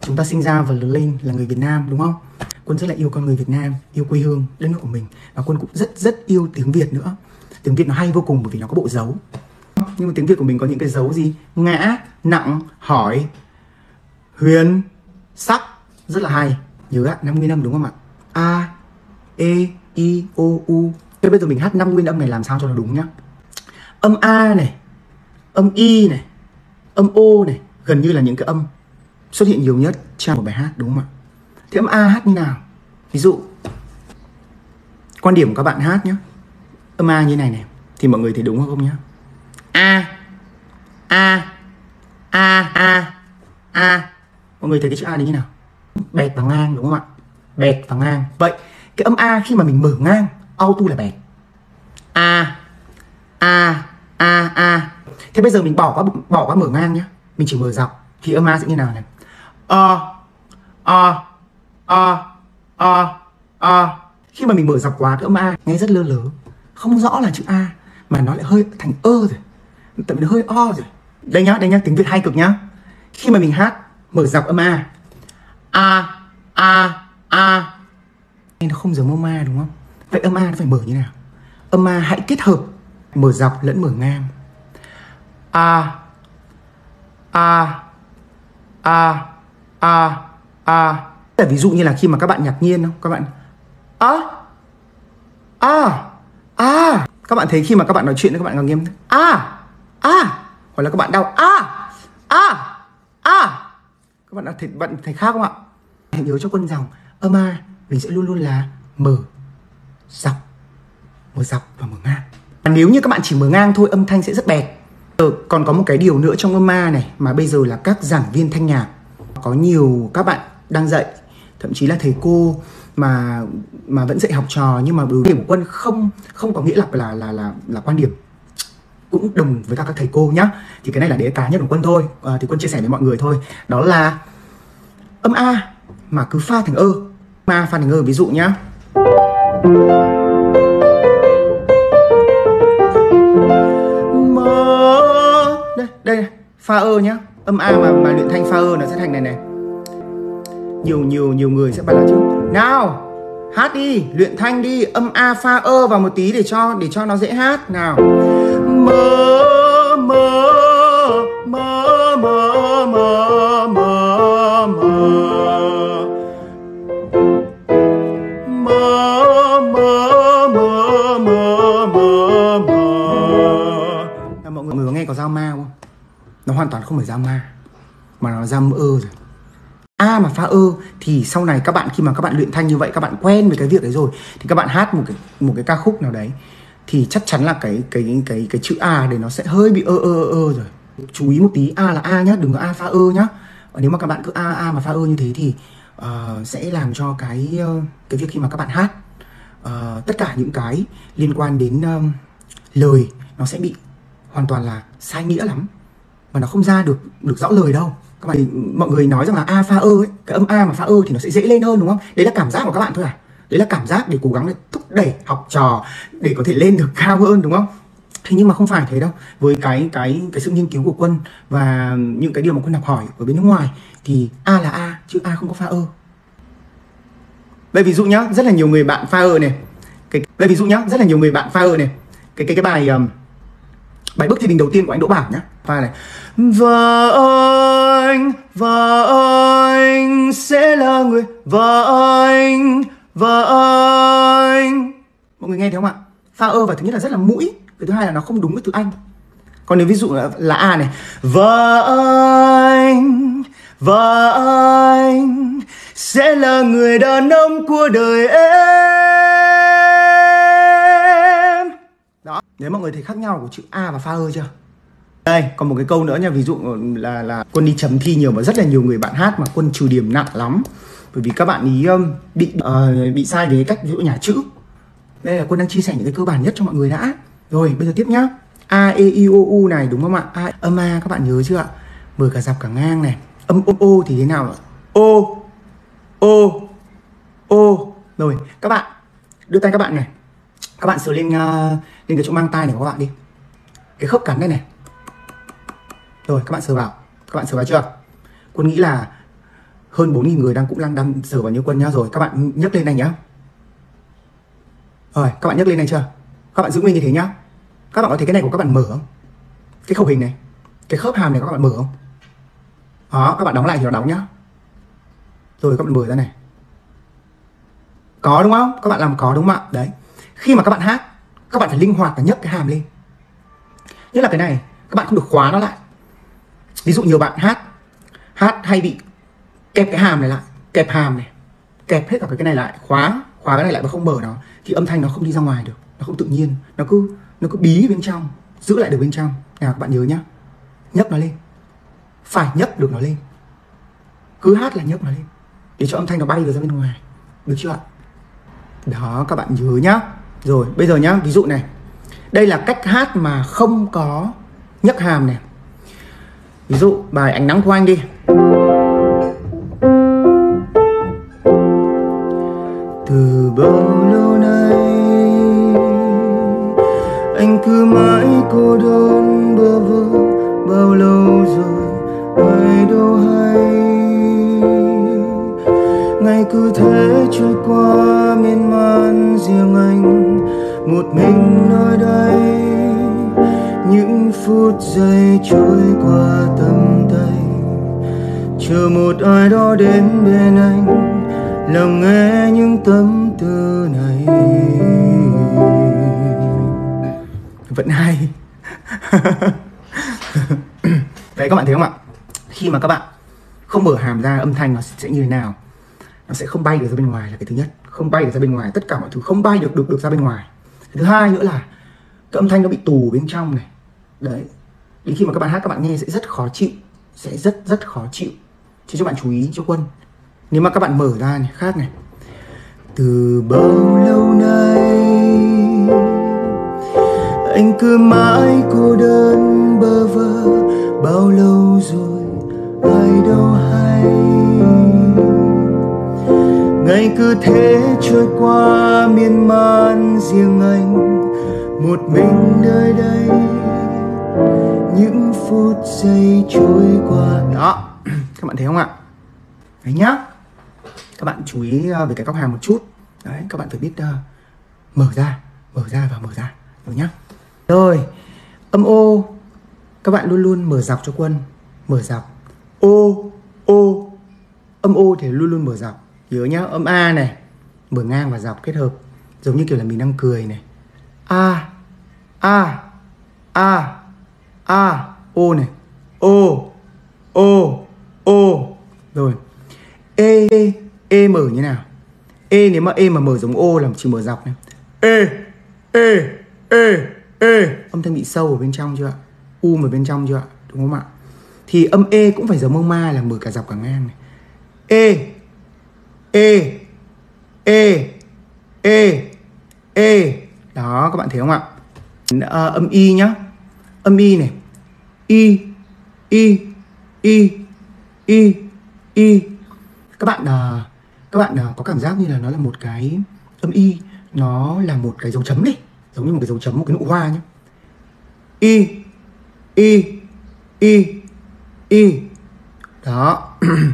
Chúng ta sinh ra và lớn lên là người Việt Nam đúng không? Quân rất là yêu con người Việt Nam, yêu quê hương, đất nước của mình. Và Quân cũng rất yêu tiếng Việt nữa. Tiếng Việt nó hay vô cùng bởi vì nó có bộ dấu. Nhưng mà tiếng Việt của mình có những cái dấu gì? Ngã, nặng, hỏi, huyền, sắc. Rất là hay. Nhớ ạ, 5 nguyên âm đúng không ạ? A, E, I, O, U. Thế bây giờ mình hát 5 nguyên âm này làm sao cho nó đúng nhá. Âm A này, âm I này, âm O này, gần như là những cái âm xuất hiện nhiều nhất trong một bài hát đúng không ạ? Thế âm A hát như nào? Ví dụ quan điểm của các bạn hát nhé. Âm A như này này thì mọi người thấy đúng không nhá? A, A, A, A, A. Mọi người thấy cái chữ A đấy như nào? Bẹt và ngang đúng không ạ? Bẹt và ngang. Vậy cái âm A khi mà mình mở ngang, auto là bẹt. A, A, A, A. Thế bây giờ mình bỏ qua mở ngang nhá. Mình chỉ mở dọc thì âm A sẽ như nào này? Khi mà mình mở dọc quá cái âm A nghe rất lơ lớ, không rõ là chữ A mà nó lại hơi thành ơ rồi, tại vì nó hơi o rồi. Đây nhá, tiếng Việt hay cực nhá. Khi mà mình hát mở dọc âm A, nghe nó không giống âm A đúng không? Vậy âm A nó phải mở như nào? Âm A hãy kết hợp mở dọc lẫn mở ngang. Ví dụ như là khi mà các bạn ngạc nhiên không? Các bạn các bạn thấy khi mà các bạn nói chuyện các bạn ngạc nhiên hoặc là các bạn đau các bạn thấy khác không ạ? Hãy nhớ cho Quân rằng âm A mình sẽ luôn luôn là mở dọc và mở ngang. Nếu như các bạn chỉ mở ngang thôi âm thanh sẽ rất bẹt. Còn có một cái điều nữa trong âm A này mà bây giờ là các giảng viên thanh nhạc có nhiều các bạn đang dạy, thậm chí là thầy cô mà vẫn dạy học trò, nhưng mà đối điểm của Quân không có nghĩa là quan điểm cũng đồng với các thầy cô nhá. Thì cái này là để cá nhân của Quân thôi, thì Quân chia sẻ với mọi người thôi. Đó là âm A mà cứ pha thành ơ, pha thành ơ, ví dụ nhá. Đây pha ơ nhá. Âm A mà luyện thanh pha ơ nó sẽ thành này này. Nhiều người sẽ bảo là chứ nào hát đi, luyện thanh đi, âm A pha ơ vào một tí để cho nó dễ hát nào. Mọi người có nghe có dao ma không? Nó hoàn toàn không phải dao ma mà nó dao ơ rồi. A mà pha ơ thì sau này các bạn khi mà các bạn luyện thanh như vậy, các bạn quen với cái việc đấy rồi thì các bạn hát một cái ca khúc nào đấy thì chắc chắn là cái chữ A để nó sẽ hơi bị ơ rồi. Chú ý một tí, A là A nhá, đừng có A pha ơ nhá. Nếu mà các bạn cứ A mà pha ơ như thế thì sẽ làm cho cái việc khi mà các bạn hát tất cả những cái liên quan đến lời nó sẽ bị hoàn toàn là sai nghĩa lắm, mà nó không ra được rõ lời đâu. Các bạn, mọi người nói rằng là A pha ơ ấy, cái âm A mà pha ơ thì nó sẽ dễ lên hơn đúng không? Đấy là cảm giác của các bạn thôi à? Đấy là cảm giác để cố gắng để thúc đẩy học trò để có thể lên được cao hơn đúng không? Thế nhưng mà không phải thế đâu. Với cái sự nghiên cứu của Quân và những cái điều mà Quân học hỏi ở bên nước ngoài thì A là A chứ A không có pha ơ. Đây ví dụ nhá, rất là nhiều người bạn pha ơ này. Cái bài Bước Thiên Đình đầu tiên của anh Đỗ Bảo nhá. Pha này. Và anh sẽ là người và anh. Mọi người nghe thấy không ạ? Pha ơ và thứ nhất là rất là mũi, cái thứ hai là nó không đúng với từ Anh. Còn nếu ví dụ là A này, và anh sẽ là người đàn ông của đời em. Đó, nếu mọi người thấy khác nhau của chữ A và pha ơ chưa? Đây, còn một cái câu nữa nha, ví dụ là Quân đi chấm thi nhiều mà rất là nhiều người bạn hát mà Quân trừ điểm nặng lắm. Bởi vì các bạn ý bị sai về cách ví dụ nhà chữ. Đây là Quân đang chia sẻ những cái cơ bản nhất cho mọi người đã. Rồi, bây giờ tiếp nhá. A, E, I, O, U này đúng không ạ? Âm A các bạn nhớ chưa ạ? Mở cả dọc cả ngang này. Âm O thì thế nào ạ? O. Rồi, các bạn đưa tay các bạn này. Các bạn sờ lên cái chỗ mang tai này của các bạn đi. Cái khớp cắn đây này. Rồi, các bạn sờ vào chưa? Quân nghĩ là hơn 4.000 người cũng đang sờ vào Như Quân nhá. Rồi các bạn nhấc lên này nhá. Rồi các bạn nhấc lên này chưa? Các bạn giữ nguyên như thế nhá. Các bạn có thấy cái này của các bạn mở không? Cái khẩu hình này, cái khớp hàm này các bạn mở không? Đó, các bạn đóng lại thì nó đóng nhá. Rồi các bạn mở ra này. Có đúng không? Các bạn làm có đúng không ạ? Đấy. Khi mà các bạn hát, các bạn phải linh hoạt và nhấc cái hàm lên. Nhất là cái này, các bạn không được khóa nó lại. Ví dụ nhiều bạn hát hay bị kẹp cái hàm này lại, kẹp hàm này, kẹp hết cả cái này lại, khóa cái này lại và không mở nó, thì âm thanh nó không đi ra ngoài được, nó không tự nhiên, nó cứ bí bên trong, giữ lại được bên trong. Nào các bạn nhớ nhá, nhấc nó lên, phải nhấc được nó lên, cứ hát là nhấc nó lên để cho âm thanh nó bay được ra bên ngoài, được chưa ạ? Đó, các bạn nhớ nhá. Rồi bây giờ nhá, ví dụ này, đây là cách hát mà không có nhấc hàm này. Ví dụ bài Ánh Nắng Của Anh đi. Từ bao lâu nay anh cứ mãi cô đơn bơ vơ, bao lâu rồi ai đâu hay. Ngày cứ thế trôi qua miên man riêng anh một mình nơi đây. Những phút giây trôi qua tầm tay, chờ một ai đó đến bên anh, lắng nghe những tâm tư này. Vẫn hay. Đấy các bạn thấy không ạ? Khi mà các bạn không mở hàm ra, âm thanh nó sẽ như thế nào? Nó sẽ không bay được ra bên ngoài là cái thứ nhất. Không bay được ra bên ngoài, tất cả mọi thứ không bay được ra bên ngoài. Thứ hai nữa là cái âm thanh nó bị tù bên trong này. Đấy. Đến khi mà các bạn hát, các bạn nghe sẽ rất khó chịu, sẽ rất khó chịu. Chứ cho bạn chú ý cho Quân. Nếu mà các bạn mở ra này, khác này. Từ bao lâu nay anh cứ mãi cô đơn bơ vơ, bao lâu rồi ai đâu hay. Ngày cứ thế trôi qua miên man riêng anh một mình nơi đây. Những phút giây trôi qua. Đó, các bạn thấy không ạ? Đấy nhá. Các bạn chú ý về cái góc hàm một chút. Đấy, các bạn phải biết mở ra và mở ra. Rồi nhá. Rồi, âm ô các bạn luôn luôn mở dọc cho Quân. Mở dọc. Ô, âm ô thì luôn luôn mở dọc. Nhớ nhá, âm A này, mở ngang và dọc kết hợp. Giống như kiểu là mình đang cười này. A, ô này. Ô. Rồi. E mở như nào? E nếu mà E mà mở giống ô là chỉ mở dọc này. E. Âm thanh bị sâu ở bên trong chưa ạ? U ở bên trong chưa ạ? Đúng không ạ? Thì âm E cũng phải giống âm ma là mở cả dọc cả ngang này. E. Đó, các bạn thấy không ạ? Âm Y nhá. Âm Y này. Y. Các bạn có cảm giác như là nó là một cái âm Y, nó là một cái dấu chấm đi, giống như một cái dấu chấm, một cái nụ hoa nhá. Y. Đó.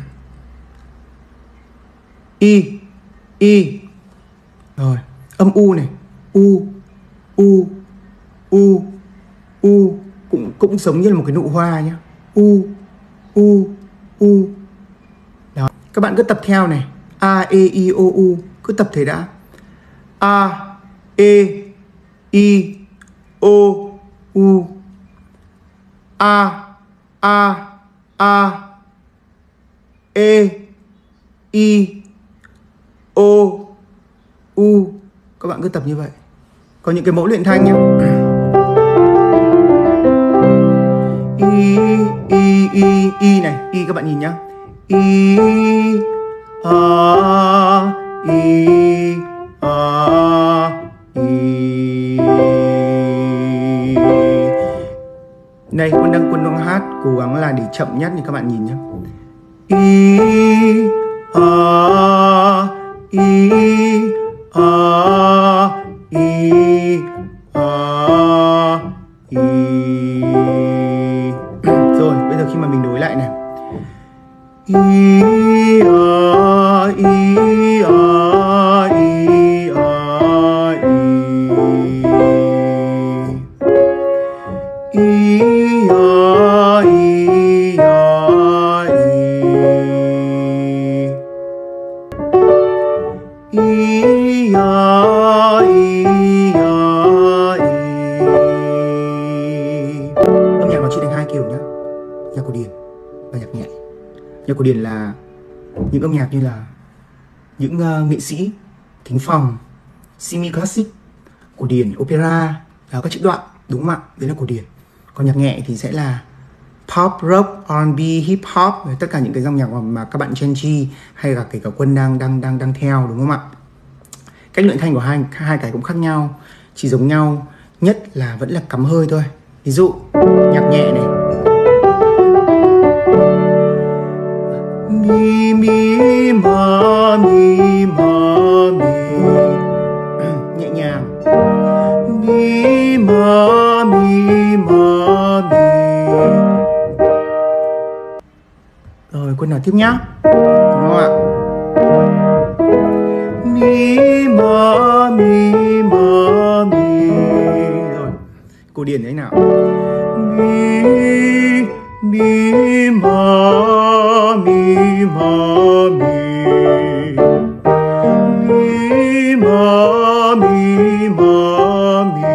Y. Rồi, âm U này. U cũng giống như là một cái nụ hoa nhá. U. Đó. Các bạn cứ tập theo này. A, E, I, O, U. Cứ tập thế đã. A, E, I, O, U. A, E, I, O, U. Các bạn cứ tập như vậy. Có những cái mẫu luyện thanh nhé. I này. I các bạn nhìn nhá. I, A, I, A, I. Đây, Quân đang hát, cố gắng là để chậm nhất thì các bạn nhìn nhé. I, A, I, A, I, A, I. Rồi, bây giờ khi mà mình nối lại này. I, cổ điển là những âm nhạc như là những nghệ sĩ thính phòng, semi classic, cổ điển, opera là các trích đoạn, đúng không ạ? Đấy là cổ điển. Còn nhạc nhẹ thì sẽ là pop, rock, R&B, hip hop, tất cả những cái dòng nhạc mà các bạn Gen Z hay là kể cả Quân đang theo, đúng không ạ? Cách luyện thanh của hai cái cũng khác nhau, chỉ giống nhau nhất là vẫn là cắm hơi thôi. Ví dụ nhạc nhẹ này, mi mi ma mi ma mi, nhẹ nhàng, mi ma mi ma mi. Rồi Quân nào tiếp nhá, đúng không ạ? Mi ma mi ma mi. Rồi cổ điển đấy nào, mi mi ma mi ma mi, mi ma mi ma mi,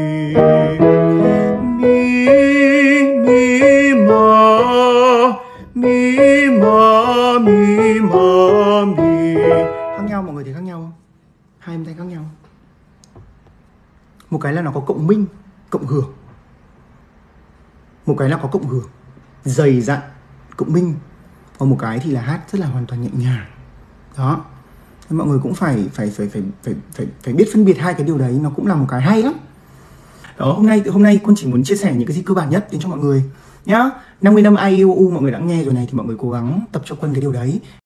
mi mi ma mi ma mi ma mi. Khác nhau, mọi người thấy khác nhau không? Hai âm thanh khác nhau. Một cái là nó có cộng minh, cộng hưởng. Một cái là có cộng hưởng, dày dặn, cộng minh. Còn một cái thì là hát rất là hoàn toàn nhẹ nhàng. Đó. Nên mọi người cũng phải biết phân biệt hai cái điều đấy, nó cũng là một cái hay lắm. Đó, hôm nay Quân chỉ muốn chia sẻ những cái gì cơ bản nhất đến cho mọi người nhá. 50 năm IUU mọi người đã nghe rồi này, thì mọi người cố gắng tập cho Quân cái điều đấy.